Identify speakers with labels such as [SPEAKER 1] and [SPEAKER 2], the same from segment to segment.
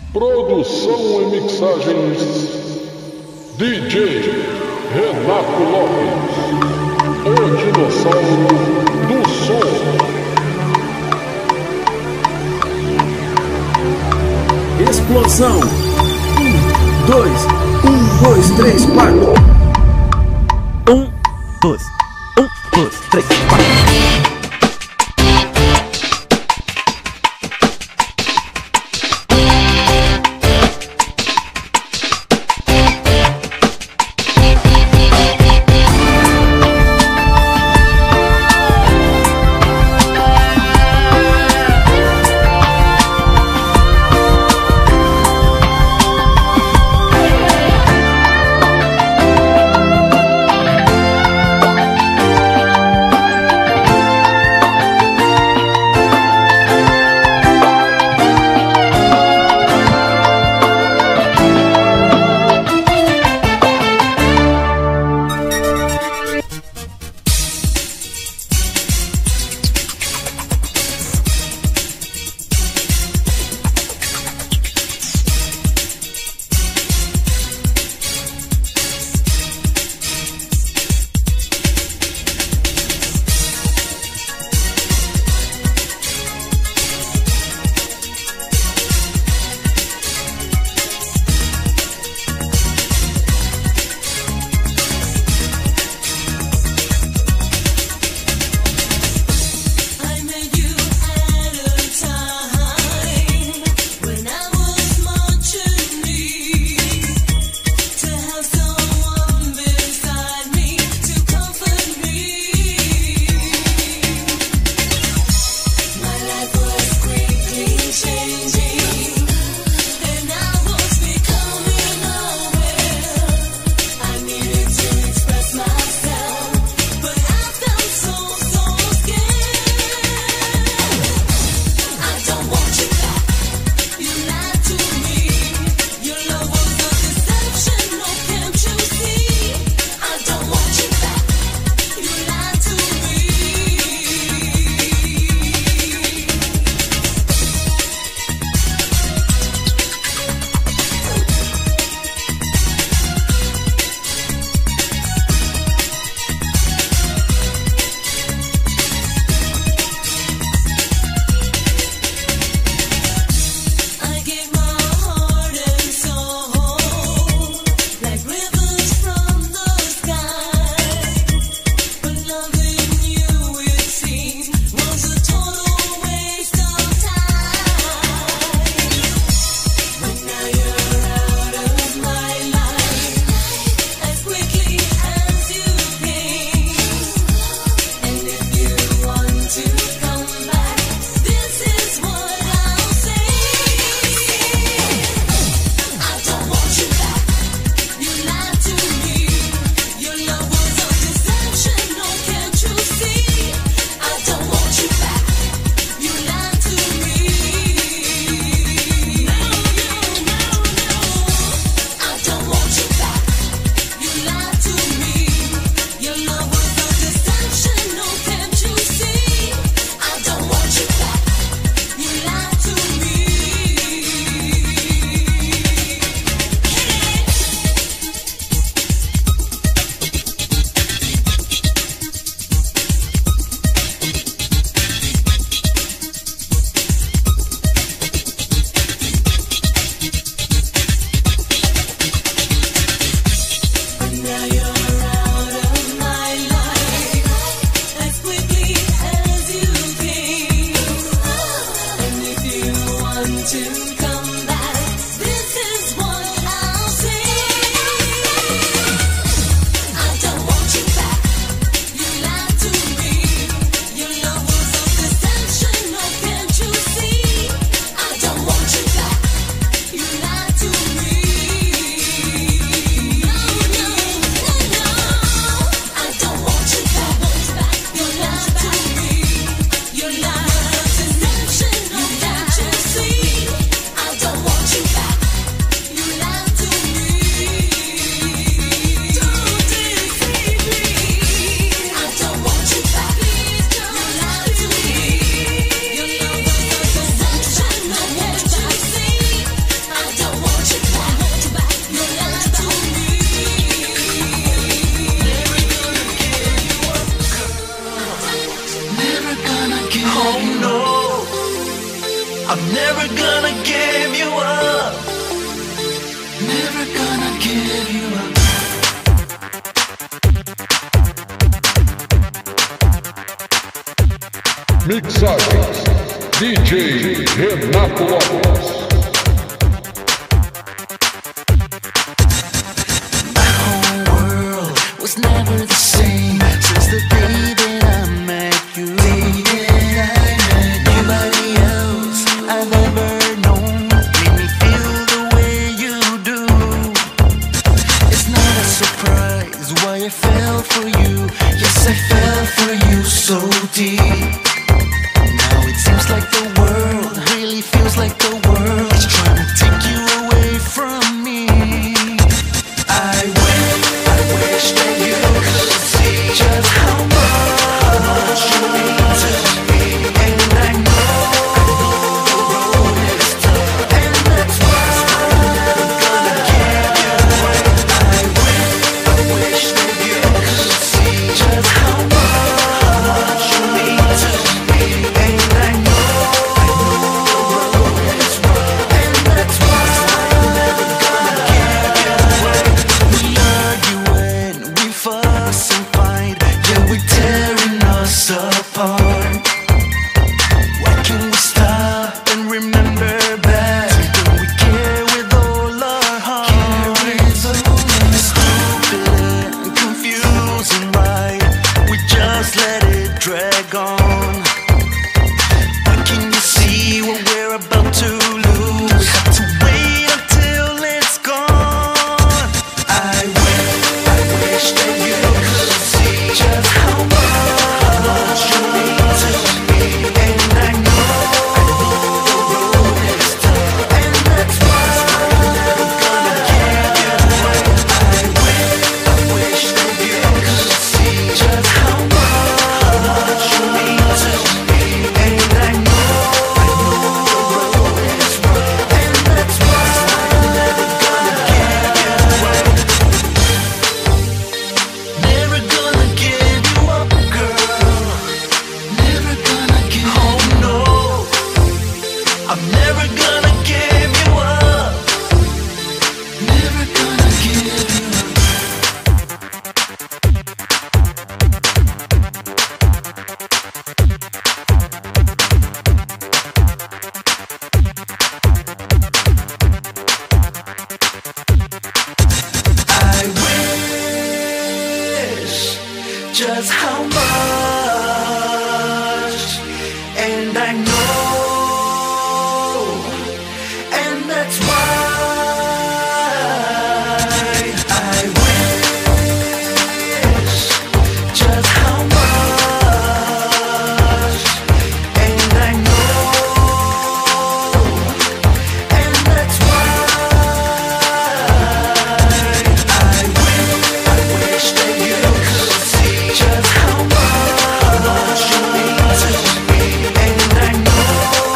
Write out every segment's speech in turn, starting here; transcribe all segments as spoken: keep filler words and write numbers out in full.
[SPEAKER 1] Produção e mixagens D J Renato Lopes, o dinossauro do som.
[SPEAKER 2] Explosão. Um, dois, um, dois, três, quatro.
[SPEAKER 3] Um, dois, um, dois, três, quatro.
[SPEAKER 4] I'm never gonna give you up. Never gonna give you up.
[SPEAKER 1] Mixagens D J Renato Lopes.
[SPEAKER 4] My whole world was never the same since the day that I met you. Nobody else I've ever known made me feel the way you do. It's not a surprise why I fell for you. Yes, I fell for you so deep. Seems like the world really feels like the world is trying to take you away from me. I wish, I wish that you could see just how much you mean to me. And I know, I know the road is tough, and that's why I'm never gonna give you away. I wish, I wish that you could see just how much you mean to me. And I know, I know the road is rough, and that's why I'm never gonna give you away. We argue and we fuss and fight, yeah, we're tearing us apart. Why can't we stop and remember back when we care with all our heart? Stupid and confusing, right? We just let it drag on. Why can you see what we're about to lose? We have to wait until it's gone. I wish, I wish that you could see just how much you mean to me. And I know, I know the road is tough, and that's why I'm never gonna give you away. I wish, I wish that you could see just how much you mean to me. And I know, I know the road is rough, and that's why I'm never gonna give you away. Never gonna give you up, girl. Never gonna give. Oh no, I'm never gonna give you up. Never gonna give you up. I wish just how much, and I know, and that's why I wish just how much, and I know, and that's why I wish, I wish that you could see just how much you mean to me. And I know,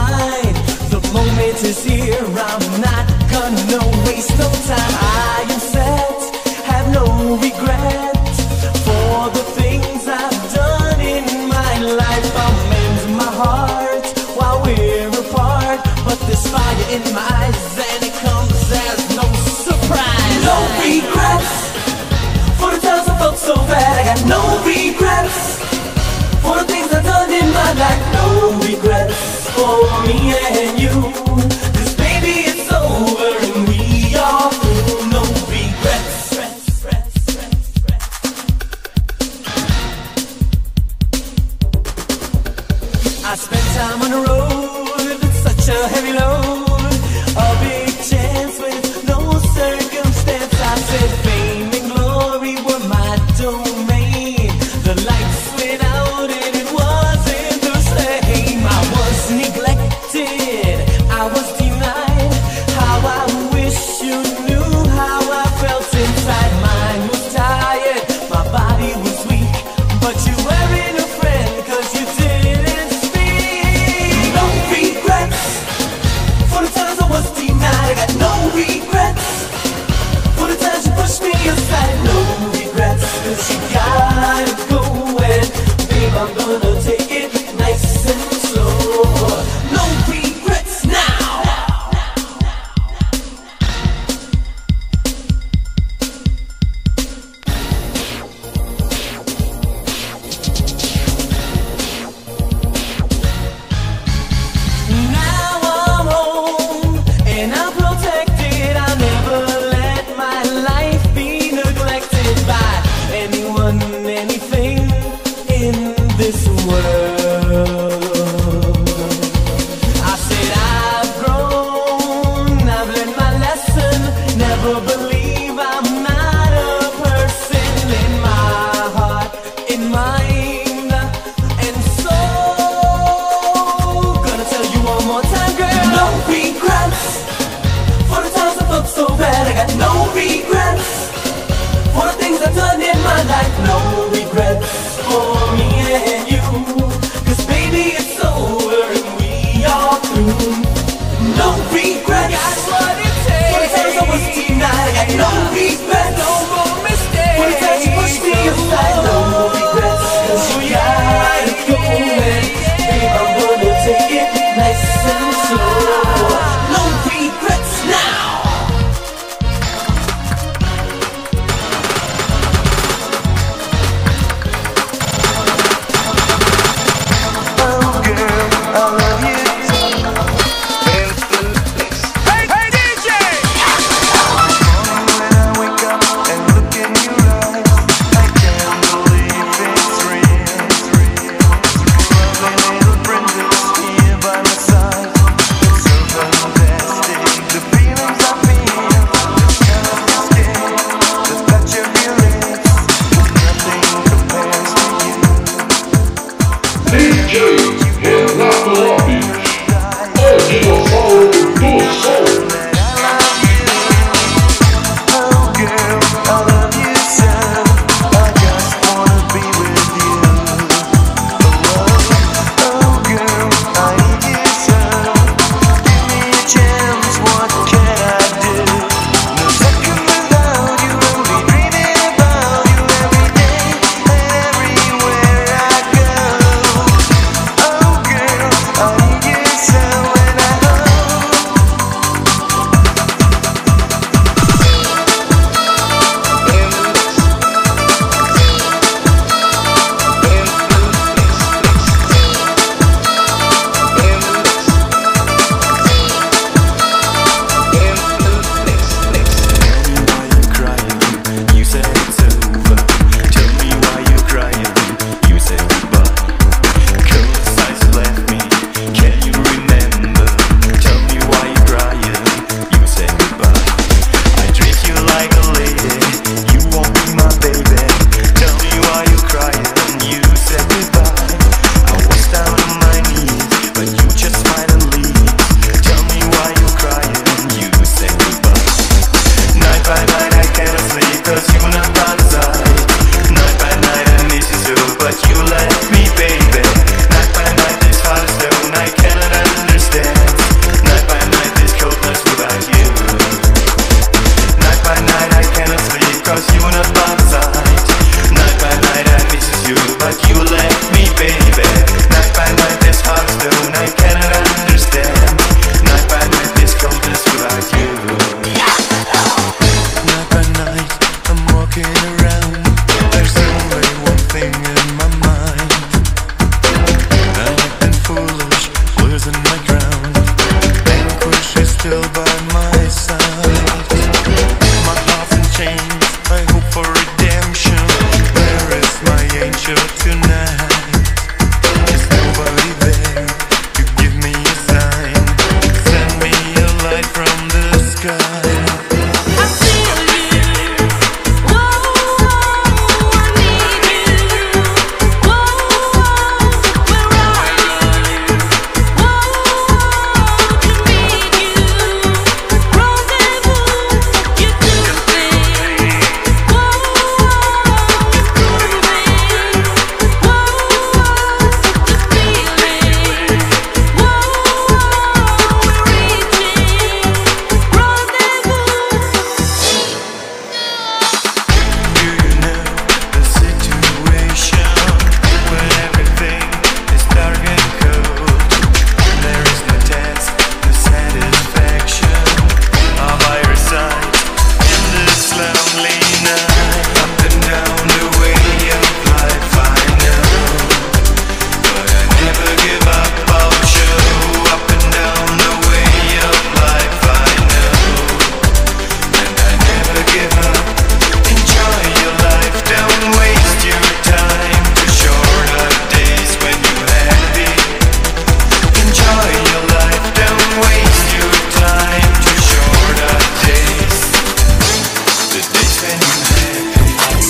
[SPEAKER 4] mind. The moment is here, I'm not gonna waste no time. I am set, have no regret for the things I've done in my life. I'll mend my heart while we're apart, but there's fire in my eyes and it comes as no surprise. No regrets for the times I felt so bad. I got no regrets for the things I've done in my life. No regrets for me and you, 'cause baby it's over and we are through. No regrets. I spent time on the road, such a heavy load, a big chance with no circumstance. I said fame and glory were my domain. The lights went out and it wasn't the same. I was neglected, I was denied. How I wish you knew how I felt inside. Mine was tired, my body was weak, but you weren't a friend 'cause you didn't speak. No regrets for the times I was denied. I got no regrets for the times you pushed me aside. No regrets, 'cause you gotta go and babe, I'm gonna take it nice and slow. No regrets now. Now I'm home and I'm protected. I'll never let my life be neglected by anyone, anything in this world. I said I've grown, I've learned my lesson. Never believe I'm not a person. In my heart, in mind, and soul. Gonna tell you one more time, girl. No regrets for the times I felt so bad. I got no regrets for the things I've done in my life. No regrets for me and you, 'cause baby it's over and we are through. No regrets for the times I was denied. I got no regrets, no more mistakes for the times you pushed me aside. No regrets, 'cause you gotta go and babe, I'm gonna take it nice and slow. No regrets now. Oh girl, I love you. still by my side. My heart's in chains, I hope for redemption. Where is my angel tonight? Is nobody there to give me a sign? Send me a light from the sky.
[SPEAKER 5] I feel you, whoa, I need you, whoa, where are you, whoa, to meet you, rendezvous, you do things, whoa, it's grooving, whoa, the feeling, whoa, we're reaching, rendezvous.
[SPEAKER 4] Do you know the situation when everything is dark and cold? There is no test, no satisfaction. I'm by your side in this lonely night. Up and down the way of life, I know, but I never give up. I'll show up and down the way of life, I know, and I never give up. Enjoy your life, don't waste your time. Too short of days when you're happy. Enjoy your life, don't waste your time. Too short of days, the days when you're happy.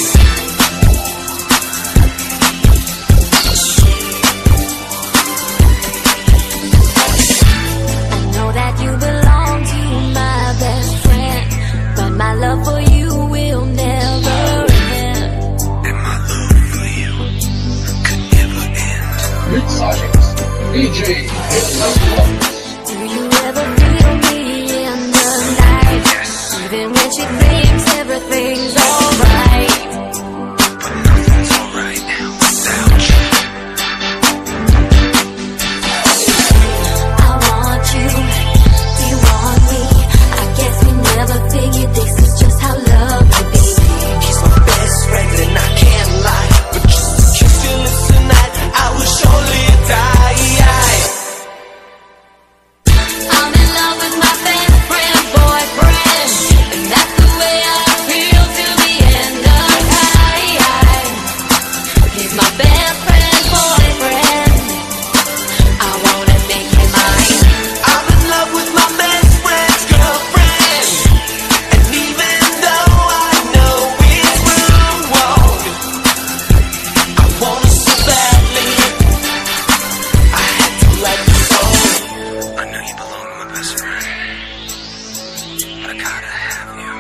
[SPEAKER 5] I know that you belong to my best friend, but my love for you will never end.
[SPEAKER 4] And my love for you could never end.
[SPEAKER 1] Mixagens D J Renato Lopes.
[SPEAKER 5] Do you ever feel me in the night? Even when she thinks everything's alright.
[SPEAKER 4] But nothing's alright now without you.
[SPEAKER 5] I want you, do you want me? I guess we never figured this is just how love would be.
[SPEAKER 4] He's my best friend and I can't lie, but just to kiss your lips tonight, I will surely die.
[SPEAKER 5] I'm in love with my best friend, boyfriend, and that's the way I feel till the end of time. He's my best friend, boyfriend. I wanna make him mine.
[SPEAKER 4] I'm in love with my best friend's girlfriend, and even though I know it's wrong, I want her so badly. I had to let you go. I know you belong to my best friend, but I gotta have you.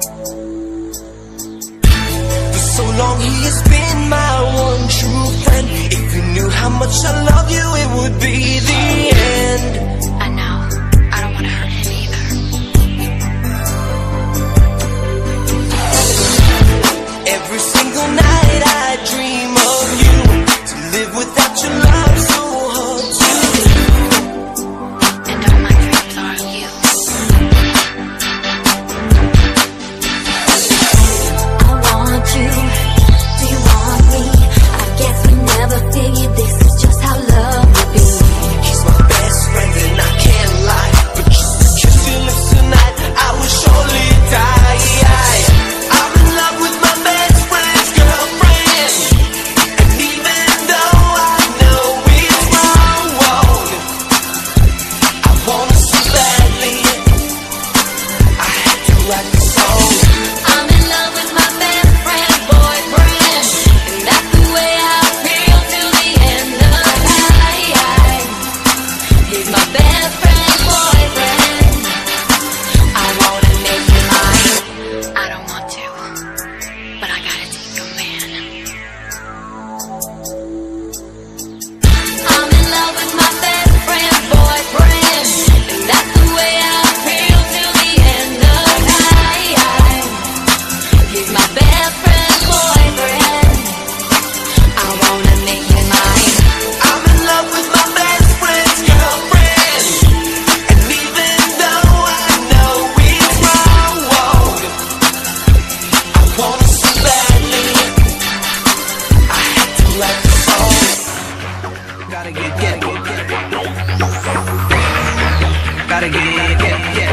[SPEAKER 4] For so long he has been my one true friend. If you knew how much I love you, it would be the end.
[SPEAKER 5] I know, I don't wanna hurt him either.
[SPEAKER 4] Every single night I dream of you. To live without your love so hard to do.
[SPEAKER 5] And all my dreams are of you. I want you, do you want me? I guess we never figured this is just how love would be.
[SPEAKER 4] He's my best friend and I can't lie, but just to kiss your lips tonight, I will surely die. I'm in love with my best friend's girlfriend, and even though I know it's wrong, I want her so badly. I had to write the song.
[SPEAKER 5] I'm in love with my best friend, boyfriend, and that's the way I feel till the end of time. He's my best friend, boyfriend. I wanna make him mine. I don't want to, but I gotta take a man. I'm in love with my best friend, boyfriend, and that's the way I feel till the end of time. He's my best friend, boyfriend. I wanna make him mine.
[SPEAKER 4] I'm in love with my best friend's girlfriend, and even though I know it's wrong, I want her so badly. I had to write the song. Gotta get, get, get, get, gotta get, get, get.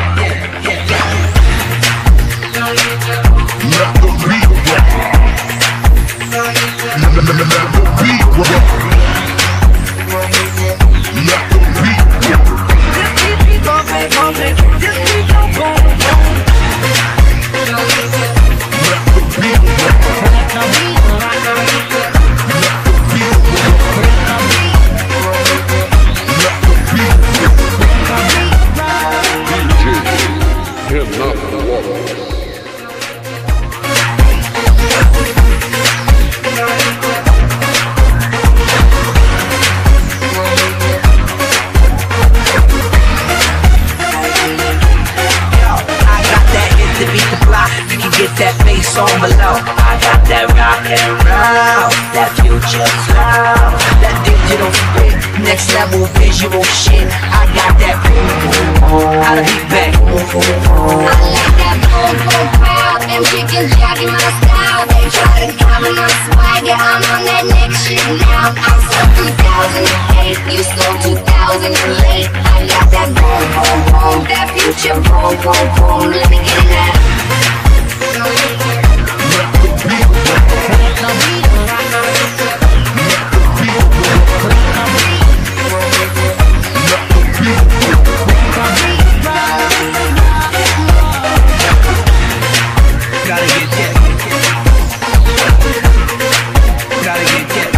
[SPEAKER 6] song below. I got that rock and roll, that future flow, that digital spit, next level visual shit. I got that boom boom boom, I'll be back.
[SPEAKER 5] I like that boom boom pow, them chickens jogging my style. They try to copy my swagger, I'm on that next shit now. I'm so two thousand eight, you so two thousand eight. I got that boom boom boom, that future boom boom boom. Let me get it now.
[SPEAKER 6] Gotta get that. Gotta get that.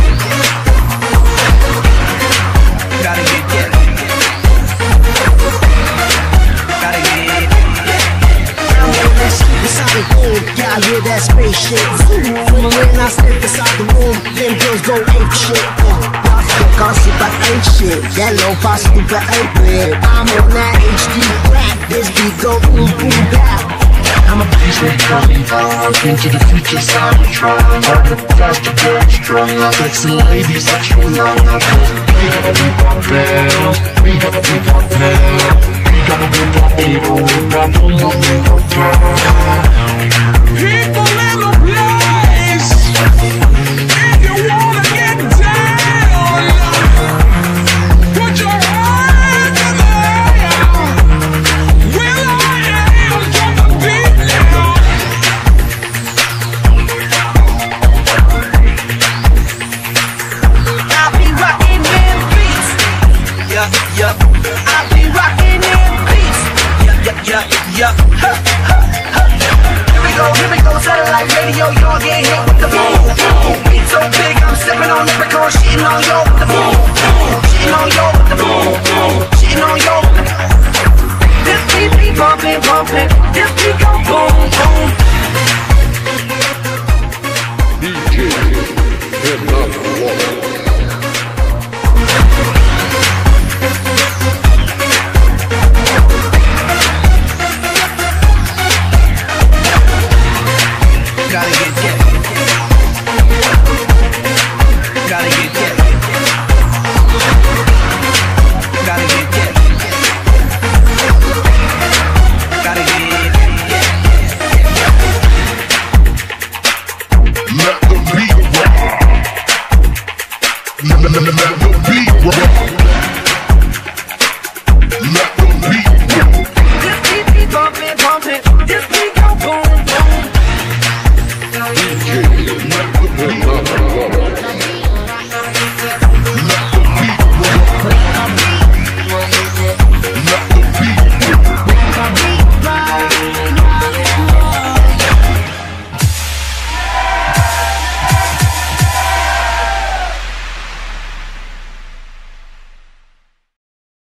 [SPEAKER 6] Gotta get that. Gotta get it.
[SPEAKER 7] Inside the room, yeah, I hear that spaceship. When I step inside the room, them girls go ape shit. Y'all still gossip, but ain't shit. That low pass stupid ain't bad. I'm on that H D rap. This beat go boom boom bap.
[SPEAKER 1] I'm a beast with coming up into the future Cybertron. Hard to fast to get strong. Sexy ladies, sexual young. We gotta be our bells. We gotta be our bells. We gotta be our evil. We gotta be our bells.
[SPEAKER 8] People in the place, if you wanna get down, put your hands in the air. Will I am drop the beat now.
[SPEAKER 6] I'll be rocking in beats. Yup, yup. I'll be rocking in beats. Yup, yup, yup, yup. Ha, ha, ha. Here we go, here we go. Satellite radio, y'all get hit with the boom, boom. Beat so big, I'm sipping on Lipitor, shitting on yo with the boom, boom. Shitting on yo with the boom, boom. Shitting on yo with the boom. This beat be bumping, bumping. This beat go boom, boom.
[SPEAKER 1] D J, hit up the wall.
[SPEAKER 6] Gotta get that. Gotta get that. Gotta get that. Gotta get that.
[SPEAKER 1] Let the beat rock. Let the beat rock.